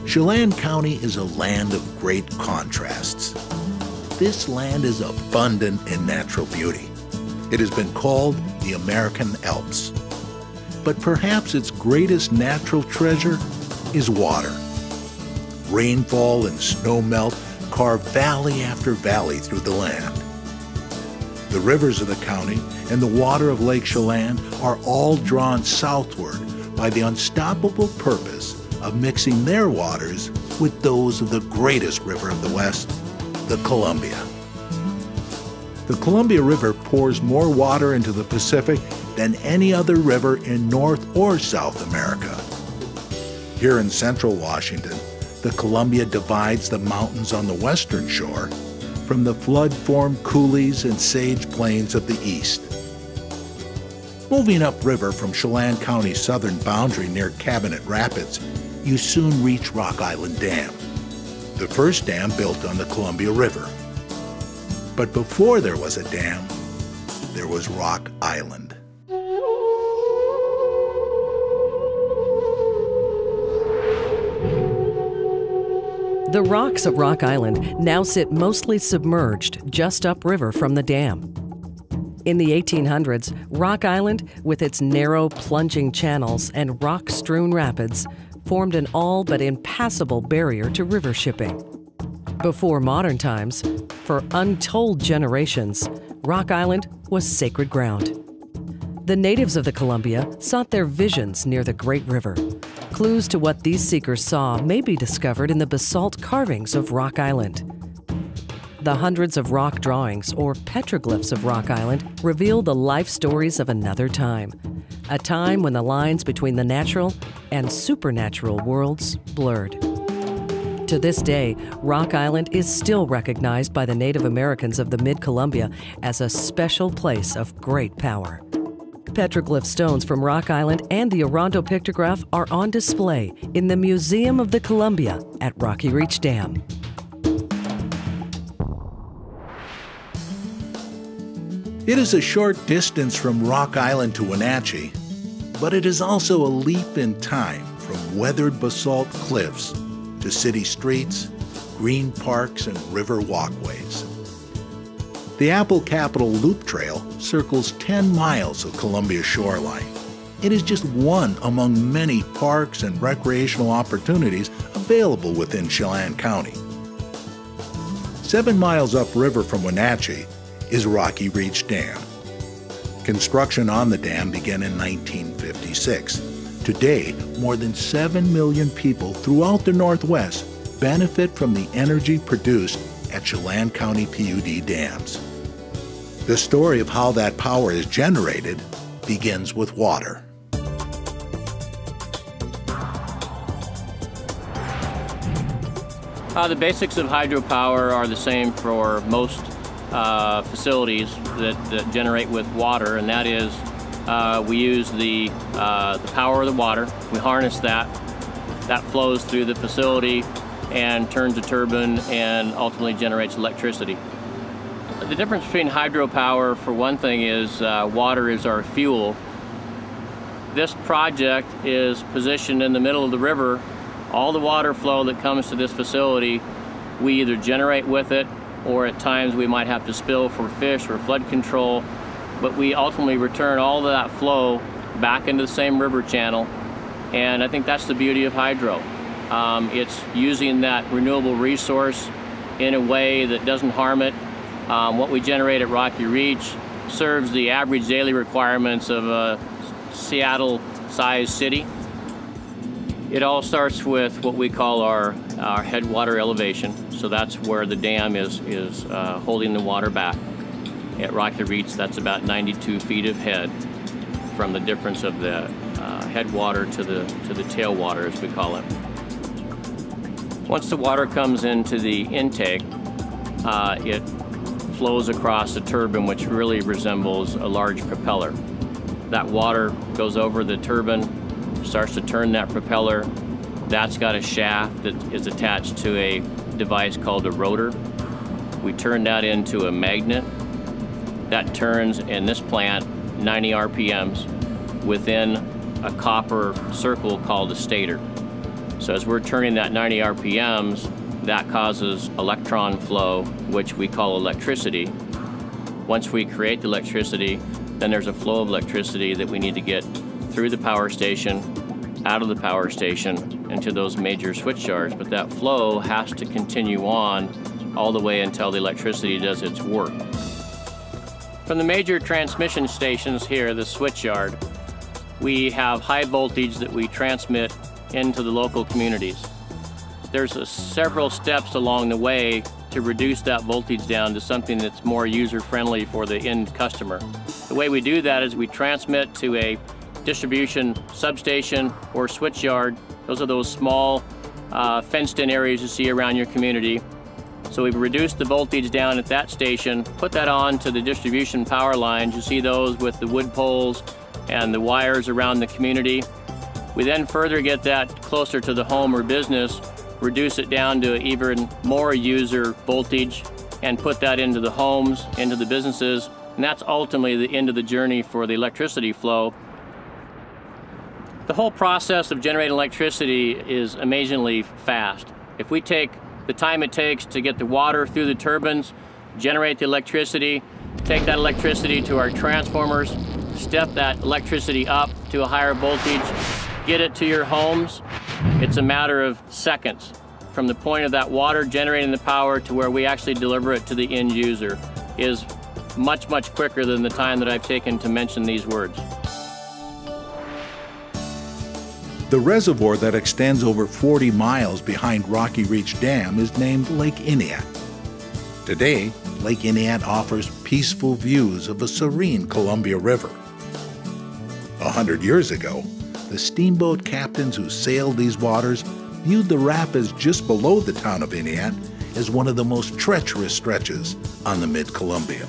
Chelan County is a land of great contrasts. This land is abundant in natural beauty. It has been called the American Alps. But perhaps its greatest natural treasure is water. Rainfall and snowmelt carve valley after valley through the land. The rivers of the county and the water of Lake Chelan are all drawn southward by the unstoppable purpose of mixing their waters with those of the greatest river of the West, the Columbia. The Columbia River pours more water into the Pacific than any other river in North or South America. Here in central Washington, the Columbia divides the mountains on the western shore from the flood-formed coulees and sage plains of the east. Moving upriver from Chelan County's southern boundary near Cabinet Rapids, you soon reach Rock Island Dam, the first dam built on the Columbia River. But before there was a dam, there was Rock Island. The rocks of Rock Island now sit mostly submerged just upriver from the dam. In the 1800s, Rock Island, with its narrow, plunging channels and rock-strewn rapids, formed an all but impassable barrier to river shipping. Before modern times, for untold generations, Rock Island was sacred ground. The natives of the Columbia sought their visions near the great river. Clues to what these seekers saw may be discovered in the basalt carvings of Rock Island. The hundreds of rock drawings, or petroglyphs of Rock Island, reveal the life stories of another time, a time when the lines between the natural and supernatural worlds blurred. To this day, Rock Island is still recognized by the Native Americans of the Mid-Columbia as a special place of great power. Petroglyph stones from Rock Island and the Orondo pictograph are on display in the Museum of the Columbia at Rocky Reach Dam. It is a short distance from Rock Island to Wenatchee, but it is also a leap in time from weathered basalt cliffs to city streets, green parks, and river walkways. The Apple Capital Loop Trail circles 10 miles of Columbia shoreline. It is just one among many parks and recreational opportunities available within Chelan County. 7 miles upriver from Wenatchee is Rocky Reach Dam. Construction on the dam began in 1956. Today, more than 7 million people throughout the Northwest benefit from the energy produced at Chelan County PUD dams. The story of how that power is generated begins with water. The basics of hydropower are the same for most facilities that generate with water, and that is we use the power of the water. We harness that. That flows through the facility and turns a turbine and ultimately generates electricity. The difference between hydropower, for one thing, is water is our fuel. This project is positioned in the middle of the river. All the water flow that comes to this facility, we either generate with it, or at times we might have to spill for fish or flood control, but we ultimately return all of that flow back into the same river channel, and I think that's the beauty of hydro. It's using that renewable resource in a way that doesn't harm it. What we generate at Rocky Reach serves the average daily requirements of a Seattle-sized city. It all starts with what we call our headwater elevation. So that's where the dam is holding the water back. At Rocky Reach, that's about 92 feet of head from the difference of the headwater to the tailwater, as we call it. Once the water comes into the intake, it flows across a turbine which really resembles a large propeller. That water goes over the turbine, starts to turn that propeller. That's got a shaft that is attached to a device called a rotor. We turn that into a magnet. That turns, in this plant, 90 RPMs within a copper circle called a stator. So as we're turning that 90 RPMs, that causes electron flow, which we call electricity. Once we create the electricity, then there's a flow of electricity that we need to get through the power station, out of the power station, into those major switch yards. But that flow has to continue on all the way until the electricity does its work. From the major transmission stations here, the switch yard, we have high voltage that we transmit into the local communities. There's several steps along the way to reduce that voltage down to something that's more user-friendly for the end customer. The way we do that is we transmit to a distribution substation or switch yard. Those are those small fenced-in areas you see around your community. So we've reduced the voltage down at that station, put that on to the distribution power lines. You see those with the wood poles and the wires around the community. We then further get that closer to the home or business, reduce it down to even more user voltage, and put that into the homes, into the businesses, and that's ultimately the end of the journey for the electricity flow. The whole process of generating electricity is amazingly fast. If we take the time it takes to get the water through the turbines, generate the electricity, take that electricity to our transformers, step that electricity up to a higher voltage, get it to your homes, it's a matter of seconds from the point of that water generating the power to where we actually deliver it to the end user is much, much quicker than the time that I've taken to mention these words. The reservoir that extends over 40 miles behind Rocky Reach Dam is named Lake Inia. Today, Lake Inia offers peaceful views of a serene Columbia River. 100 years ago, the steamboat captains who sailed these waters viewed the rapids just below the town of Inia as one of the most treacherous stretches on the mid-Columbia.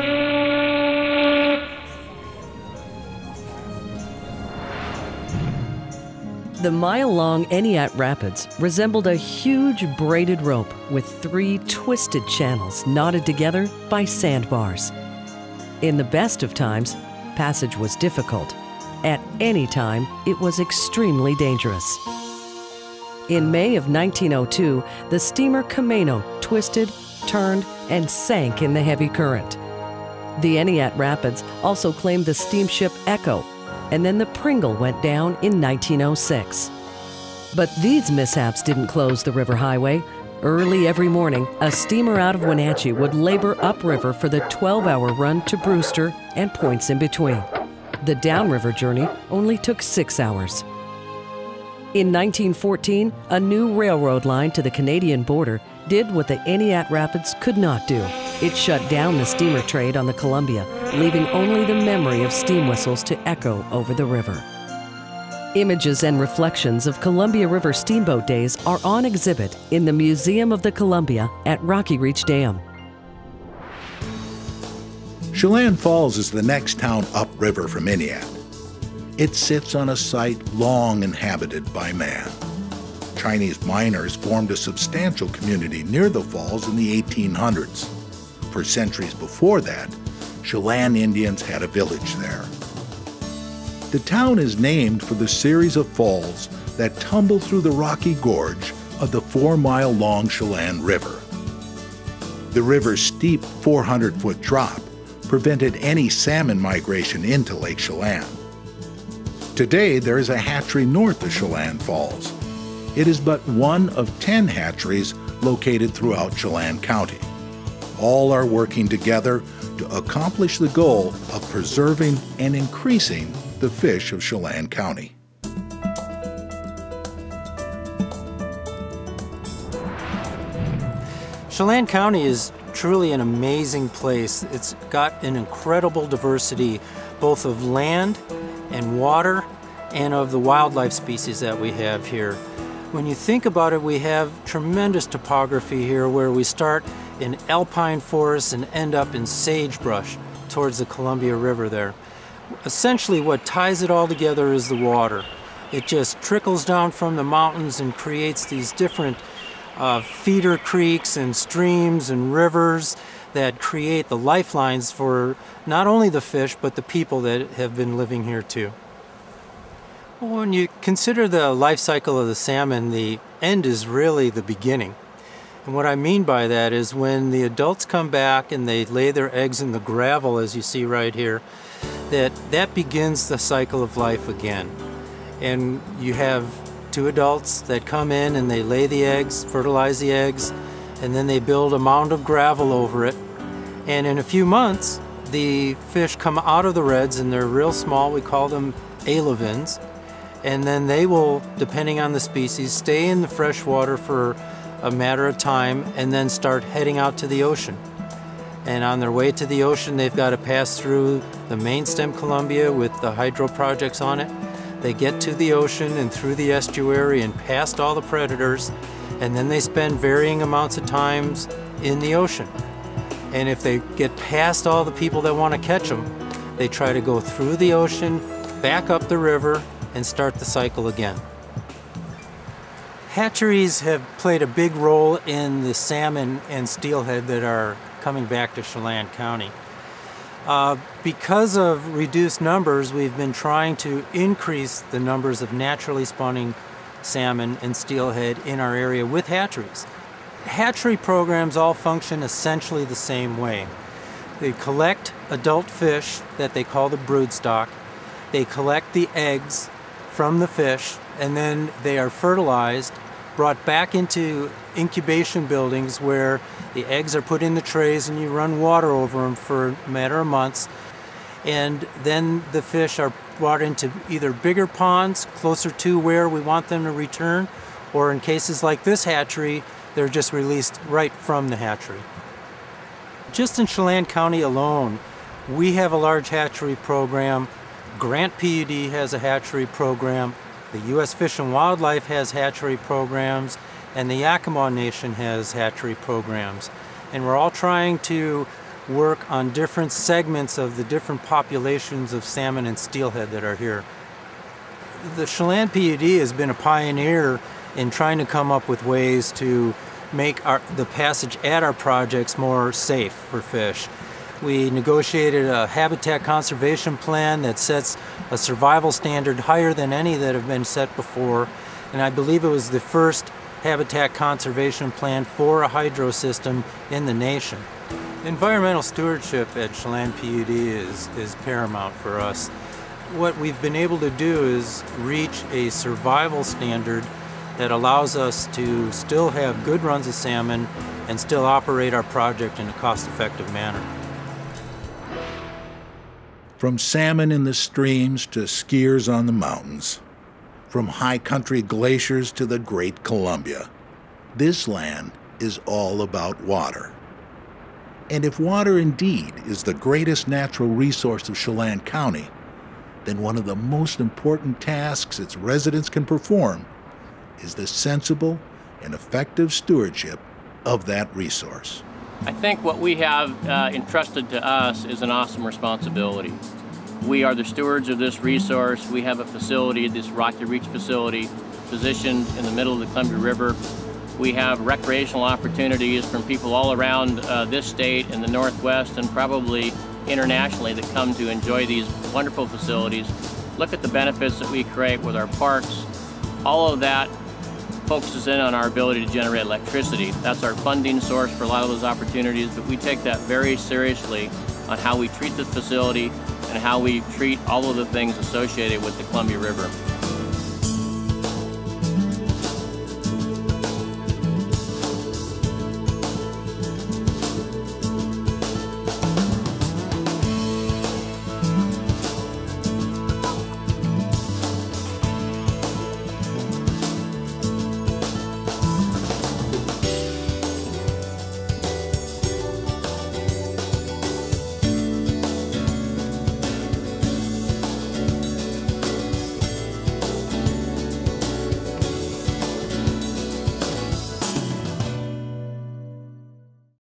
The mile-long Eniat Rapids resembled a huge braided rope with 3 twisted channels knotted together by sandbars. In the best of times, passage was difficult. At any time, it was extremely dangerous. In May of 1902, the steamer Camino twisted, turned, and sank in the heavy current. The Eniat Rapids also claimed the steamship Echo, and then the Pringle went down in 1906. But these mishaps didn't close the river highway. Early every morning, a steamer out of Wenatchee would labor upriver for the 12-hour run to Brewster and points in between. The downriver journey only took 6 hours. In 1914, a new railroad line to the Canadian border did what the Eniat Rapids could not do. It shut down the steamer trade on the Columbia, leaving only the memory of steam whistles to echo over the river. Images and reflections of Columbia River steamboat days are on exhibit in the Museum of the Columbia at Rocky Reach Dam. Chelan Falls is the next town upriver from Inia. It sits on a site long inhabited by man. Chinese miners formed a substantial community near the falls in the 1800s. For centuries before that, Chelan Indians had a village there. The town is named for the series of falls that tumble through the rocky gorge of the 4-mile-long Chelan River. The river's steep 400-foot drop prevented any salmon migration into Lake Chelan. Today, there is a hatchery north of Chelan Falls. It is but one of 10 hatcheries located throughout Chelan County. All are working together to accomplish the goal of preserving and increasing the fish of Chelan County. Chelan County is truly an amazing place. It's got an incredible diversity both of land and water and of the wildlife species that we have here. When you think about it, we have tremendous topography here where we start in alpine forests and end up in sagebrush towards the Columbia River there. Essentially what ties it all together is the water. It just trickles down from the mountains and creates these different feeder creeks and streams and rivers that create the lifelines for not only the fish but the people that have been living here too. Well, when you consider the life cycle of the salmon, the end is really the beginning. And what I mean by that is when the adults come back and they lay their eggs in the gravel, as you see right here, that begins the cycle of life again. And you have two adults that come in and they lay the eggs, fertilize the eggs, and then they build a mound of gravel over it. And in a few months, the fish come out of the redds and they're real small. We call them alevins. And then they will, depending on the species, stay in the fresh water for a matter of time and then start heading out to the ocean. And on their way to the ocean, they've got to pass through the main stem Columbia with the hydro projects on it. They get to the ocean and through the estuary and past all the predators, and then they spend varying amounts of times in the ocean. And if they get past all the people that want to catch them, they try to go through the ocean, back up the river, and start the cycle again. Hatcheries have played a big role in the salmon and steelhead that are coming back to Chelan County. Because of reduced numbers, we've been trying to increase the numbers of naturally spawning salmon and steelhead in our area with hatcheries. Hatchery programs all function essentially the same way. They collect adult fish that they call the broodstock. They collect the eggs from the fish, and then they are fertilized, brought back into incubation buildings where the eggs are put in the trays and you run water over them for a matter of months. And then the fish are brought into either bigger ponds closer to where we want them to return, or in cases like this hatchery, they're just released right from the hatchery. Just in Chelan County alone, we have a large hatchery program. Grant PUD has a hatchery program. The U.S. Fish and Wildlife has hatchery programs, and the Yakima Nation has hatchery programs. And we're all trying to work on different segments of the different populations of salmon and steelhead that are here. The Chelan PUD has been a pioneer in trying to come up with ways to make the passage at our projects more safe for fish. We negotiated a habitat conservation plan that sets a survival standard higher than any that have been set before, and I believe it was the first habitat conservation plan for a hydro system in the nation. Environmental stewardship at Chelan PUD is paramount for us. What we've been able to do is reach a survival standard that allows us to still have good runs of salmon and still operate our project in a cost-effective manner. From salmon in the streams to skiers on the mountains, from high country glaciers to the Great Columbia, this land is all about water. And if water indeed is the greatest natural resource of Chelan County, then one of the most important tasks its residents can perform is the sensible and effective stewardship of that resource. I think what we have entrusted to us is an awesome responsibility. We are the stewards of this resource. We have a facility, this Rocky Reach facility, positioned in the middle of the Columbia River. We have recreational opportunities from people all around this state and the Northwest and probably internationally that come to enjoy these wonderful facilities. Look at the benefits that we create with our parks. All of that focuses in on our ability to generate electricity. That's our funding source for a lot of those opportunities, but we take that very seriously on how we treat the facility and how we treat all of the things associated with the Columbia River.